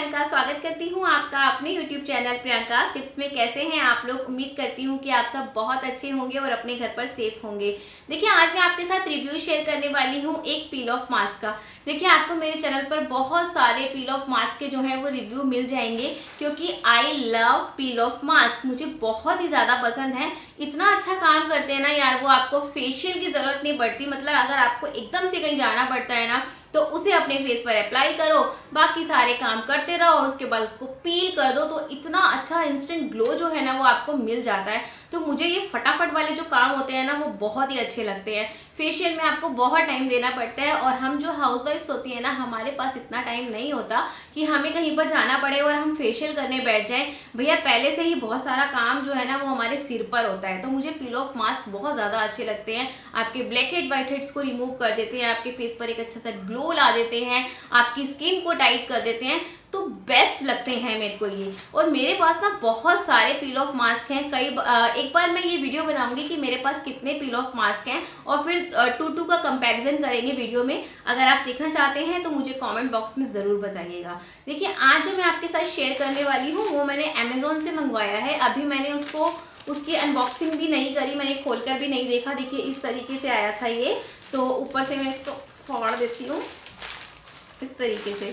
प्रियंका स्वागत करती हूँ आपका अपने YouTube चैनल प्रियंका टिप्स में। कैसे हैं आप लोग? उम्मीद करती हूँ कि आप सब बहुत अच्छे होंगे और अपने घर पर सेफ होंगे। देखिए, आज मैं आपके साथ रिव्यू शेयर करने वाली हूँ एक पील ऑफ मास्क का। देखिए, आपको मेरे चैनल पर बहुत सारे पील ऑफ मास्क के जो है वो रिव्यू मिल जाएंगे, क्योंकि I love peel off mask, मुझे बहुत ही ज़्यादा पसंद है। इतना अच्छा काम करते हैं ना यार, वो आपको फेशियल की ज़रूरत नहीं पड़ती। मतलब अगर आपको एकदम से कहीं जाना पड़ता है ना, तो उसे अपने फेस पर अप्लाई करो, बाकी सारे काम करते रहो और उसके बाद उसको पील कर दो, तो इतना अच्छा इंस्टेंट ग्लो जो है ना वो आपको मिल जाता है। तो मुझे ये फटाफट वाले जो काम होते हैं ना वो बहुत ही अच्छे लगते हैं। फेशियल में आपको बहुत टाइम देना पड़ता है और हम जो हाउसवाइफ्स होती है ना, हमारे पास इतना टाइम नहीं होता कि हमें कहीं पर जाना पड़े और हम फेशियल करने बैठ जाएं। भैया, पहले से ही बहुत सारा काम जो है ना वो हमारे सिर पर होता है। तो मुझे पील ऑफ मास्क बहुत ज़्यादा अच्छे लगते हैं। आपके ब्लैक हेड वाइट हेड्स को रिमूव कर देते हैं, आपके फेस पर एक अच्छा सा ग्लो ला देते हैं, आपकी स्किन को टाइट कर देते हैं। तो बेस्ट लगते हैं मेरे को ये। और मेरे पास ना बहुत सारे पील ऑफ मास्क हैं। एक बार मैं ये वीडियो बनाऊंगी कि मेरे पास कितने पील ऑफ मास्क हैं और फिर टू का कंपैरिजन करेंगे वीडियो में। अगर आप देखना चाहते हैं तो मुझे कमेंट बॉक्स में ज़रूर बताइएगा। देखिए, आज जो मैं आपके साथ शेयर करने वाली हूँ वो मैंने अमेज़ॉन से मंगवाया है। अभी मैंने उसकी अनबॉक्सिंग भी नहीं करी, मैंने खोलकर भी नहीं देखा। देखिए, इस तरीके से आया था ये। तो ऊपर से मैं इसको फाड़ देती हूँ इस तरीके से।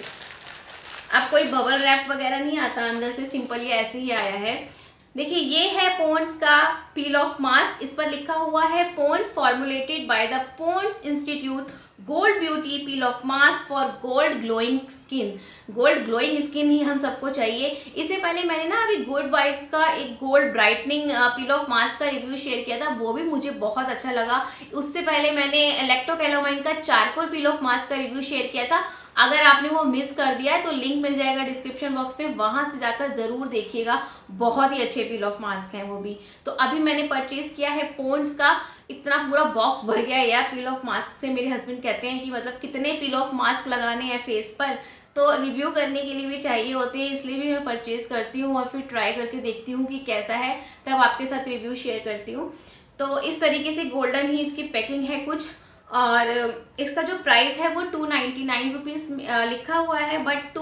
अब कोई बबल रैप वगैरह नहीं आता अंदर से, सिंपल ये ऐसे ही आया है। देखिए, ये है पॉन्ड्स का पील ऑफ मास्क। इस पर लिखा हुआ है Pond's formulated by the Pond's institute gold beauty peel off mask for gold glowing skin. Gold glowing skin ही हम सबको चाहिए। इससे पहले मैंने ना अभी गुड वाइब्स का एक gold brightening peel off mask का रिव्यू शेयर किया था, वो भी मुझे बहुत अच्छा लगा। उससे पहले मैंने लैक्टोकैलामाइन का चारकोल पील ऑफ मास्क का रिव्यू शेयर किया था। अगर आपने वो मिस कर दिया है तो लिंक मिल जाएगा डिस्क्रिप्शन बॉक्स में, वहां से जाकर जरूर देखिएगा। बहुत ही अच्छे पील ऑफ मास्क हैं वो भी। तो अभी मैंने परचेज किया है पॉन्ड्स का। इतना पूरा बॉक्स भर गया है यार पील ऑफ मास्क से। मेरे हस्बैंड कहते हैं कि मतलब कितने पील ऑफ मास्क लगाने हैं फेस पर, तो रिव्यू करने के लिए भी चाहिए होते हैं, इसलिए भी मैं परचेज करती हूँ और फिर ट्राई करके देखती हूँ कि कैसा है, तब आपके साथ रिव्यू शेयर करती हूँ। तो इस तरीके से गोल्डन ही इसकी पैकिंग है कुछ, और इसका जो प्राइस है वो 299 रुपीज़ लिखा हुआ है, बट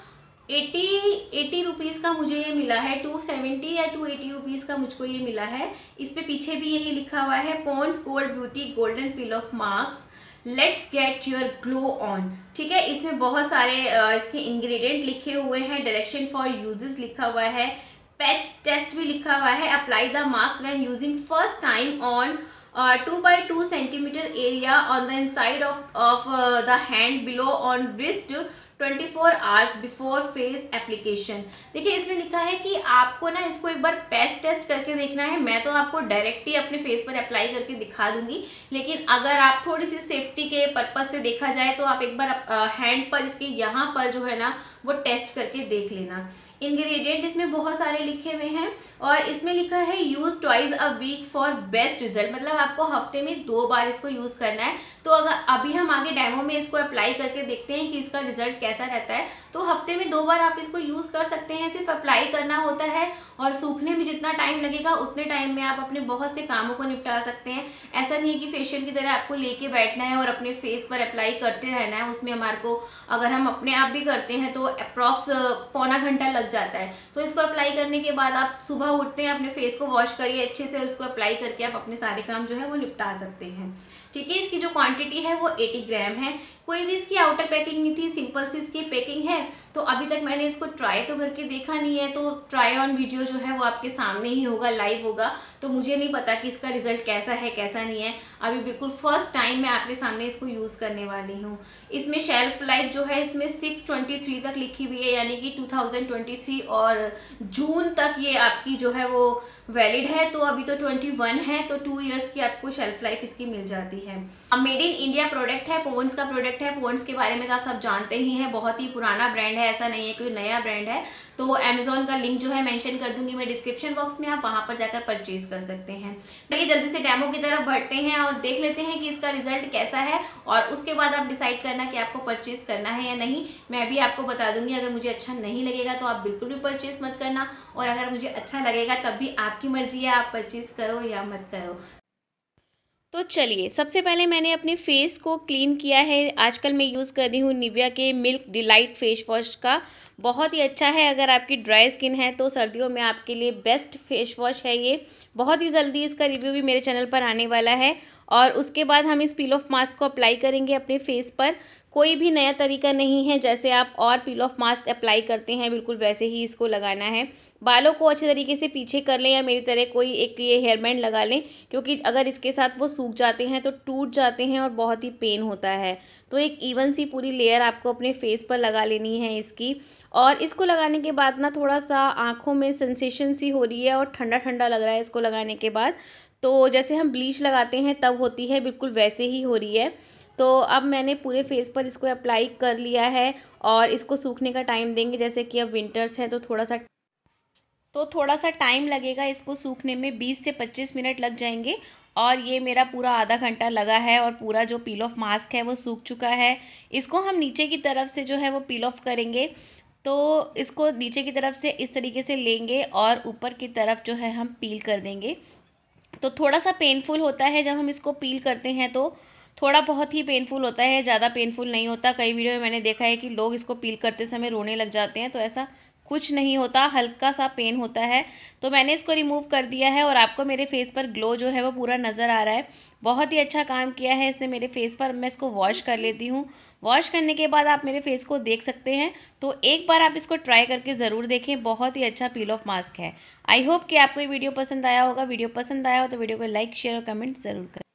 280 रुपीज़ का मुझे ये मिला है। 270 या 280 रुपीज़ का मुझको ये मिला है। इस पे पीछे भी यही लिखा हुआ है, Pond's gold beauty golden peel off mask let's get your glow on. ठीक है, इसमें बहुत सारे इसके इंग्रेडिएंट लिखे हुए हैं, डायरेक्शन फॉर यूजेस लिखा हुआ है, पैच टेस्ट भी लिखा हुआ है। Apply the mask when using first time on 2 by 2 centimeter area on the inside of the hand below on wrist 24 hours before face application। देखिए, इसमें लिखा है कि आपको ना इसको एक बार पैच टेस्ट करके देखना है। मैं तो आपको डायरेक्ट ही अपने फेस पर अप्लाई करके दिखा दूंगी, लेकिन अगर आप थोड़ी सी सेफ्टी के पर्पज से देखा जाए तो आप एक बार हैंड पर इसके यहाँ पर जो है ना वो टेस्ट करके देख लेना। इंग्रेडिएंट इसमें बहुत सारे लिखे हुए हैं और इसमें लिखा है use twice a week for best result. मतलब आपको हफ्ते में 2 बार इसको यूज करना है। तो अगर अभी हम आगे डेमो में इसको अप्लाई करके देखते हैं कि इसका रिजल्ट कैसा रहता है, तो हफ्ते में 2 बार आप इसको यूज कर सकते हैं। सिर्फ अप्लाई करना होता है और सूखने में जितना टाइम लगेगा उतने टाइम में आप अपने बहुत से कामों को निपटा सकते हैं। ऐसा नहीं है कि फेशियल की तरह आपको लेके बैठना है और अपने फेस पर अप्लाई करते रहना है। उसमें हमारे को, अगर हम अपने आप भी करते हैं तो अप्रॉक्स पौना घंटा लग जाता है। तो इसको अप्लाई करने के बाद आप सुबह उठते हैं, अपने फेस को वॉश करिए अच्छे से, उसको अप्लाई करके आप अपने सारे काम जो है वो निपटा सकते हैं। ठीक है, इसकी जो क्वांटिटी है वो 80 ग्राम है। कोई भी इसकी आउटर पैकिंग नहीं थी, सिंपल सी इसकी पैकिंग है। तो अभी तक मैंने इसको ट्राई तो करके देखा नहीं है, तो ट्राई ऑन वीडियो जो है वो आपके सामने ही होगा, लाइव होगा। तो मुझे नहीं पता कि इसका रिजल्ट कैसा है कैसा नहीं है। अभी बिल्कुल फर्स्ट टाइम मैं आपके सामने इसको यूज़ करने वाली हूँ। इसमें शेल्फ लाइफ जो है इसमें 6/23 तक लिखी हुई है, यानी कि 2023 और जून तक ये आपकी जो है वो वैलिड है। तो अभी तो 21 है, तो 2 इयर्स की आपको शेल्फ लाइफ इसकी मिल जाती है। मेड इन इंडिया प्रोडक्ट है, पॉन्ड्स का प्रोडक्ट है। पॉन्ड्स के बारे में तो आप सब जानते ही हैं, बहुत ही पुराना ब्रांड है, ऐसा नहीं है कोई नया ब्रांड है। तो अमेज़ॉन का लिंक जो है मेंशन कर दूंगी मैं डिस्क्रिप्शन बॉक्स में, आप वहां पर जाकर परचेज कर सकते हैं। चलिए जल्दी से डेमो की तरफ बढ़ते हैं और देख लेते हैं कि इसका रिजल्ट कैसा है, और उसके बाद आप डिसाइड करना कि आपको परचेज करना है या नहीं। मैं भी आपको बता दूंगी, अगर मुझे अच्छा नहीं लगेगा तो आप बिल्कुल भी परचेज मत करना, और अगर मुझे अच्छा लगेगा तब भी आपकी मर्जी है, आप परचेज करो या मत करो। तो चलिए, सबसे पहले मैंने अपने फेस को क्लीन किया है। आजकल मैं यूज़ कर रही हूँ निविया के मिल्क डिलाइट फेस वॉश का। बहुत ही अच्छा है, अगर आपकी ड्राई स्किन है तो सर्दियों में आपके लिए बेस्ट फेस वॉश है ये। बहुत ही जल्दी इसका रिव्यू भी मेरे चैनल पर आने वाला है। और उसके बाद हम इस पील ऑफ मास्क को अप्लाई करेंगे अपने फेस पर। कोई भी नया तरीका नहीं है, जैसे आप और पील ऑफ मास्क अप्लाई करते हैं बिल्कुल वैसे ही इसको लगाना है। बालों को अच्छे तरीके से पीछे कर लें या मेरी तरह कोई एक ये हेयर बैंड लगा लें, क्योंकि अगर इसके साथ वो सूख जाते हैं तो टूट जाते हैं और बहुत ही पेन होता है। तो एक इवन सी पूरी लेयर आपको अपने फेस पर लगा लेनी है इसकी। और इसको लगाने के बाद ना थोड़ा सा आँखों में सेंसेशन सी हो रही है और ठंडा ठंडा लग रहा है इसको लगाने के बाद। तो जैसे हम ब्लीच लगाते हैं तब होती है, बिल्कुल वैसे ही हो रही है। तो अब मैंने पूरे फेस पर इसको अप्लाई कर लिया है और इसको सूखने का टाइम देंगे। जैसे कि अब विंटर्स है तो थोड़ा सा टाइम लगेगा इसको सूखने में, 20 से 25 मिनट लग जाएंगे। और ये मेरा पूरा आधा घंटा लगा है और पूरा जो पील ऑफ मास्क है वो सूख चुका है। इसको हम नीचे की तरफ से जो है वो पील ऑफ करेंगे। तो इसको नीचे की तरफ से इस तरीके से लेंगे और ऊपर की तरफ जो है हम पील कर देंगे। तो थोड़ा सा पेनफुल होता है जब हम इसको पील करते हैं, तो थोड़ा बहुत ही पेनफुल होता है, ज़्यादा पेनफुल नहीं होता। कई वीडियो में मैंने देखा है कि लोग इसको पील करते समय रोने लग जाते हैं, तो ऐसा कुछ नहीं होता, हल्का सा पेन होता है। तो मैंने इसको रिमूव कर दिया है और आपको मेरे फेस पर ग्लो जो है वो पूरा नज़र आ रहा है। बहुत ही अच्छा काम किया है इसने मेरे फेस पर। मैं इसको वॉश कर लेती हूँ। वॉश करने के बाद आप मेरे फेस को देख सकते हैं, तो एक बार आप इसको ट्राई करके ज़रूर देखें। बहुत ही अच्छा पील ऑफ मास्क है। आई होप कि आपको ये वीडियो पसंद आया होगा। वीडियो पसंद आया हो तो वीडियो को लाइक शेयर और कमेंट ज़रूर करें।